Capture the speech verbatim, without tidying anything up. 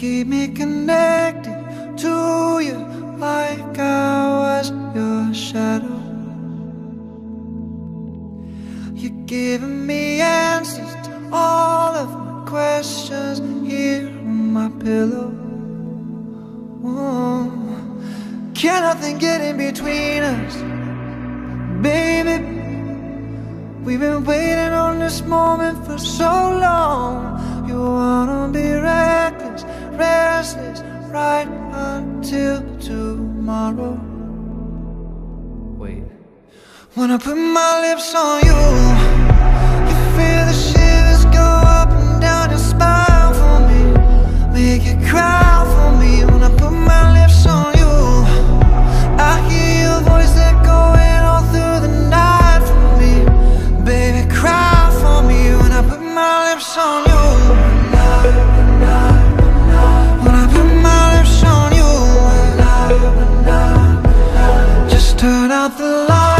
keep me connected to you like I was your shadow. You're giving me answers to all of my questions here on my pillow. Oh, can nothing get in between us, baby? We've been waiting on this moment for so long. You wanna be reckless, restless, right until tomorrow. Wait. When I put my lips on you, you feel the shivers go up and down your spine for me, make you cry for me. When I put my lips on you, I hear your voice echoing all through the night for me. Baby, cry for me when I put my lips on you. When I put my lips on you, just turn out the light.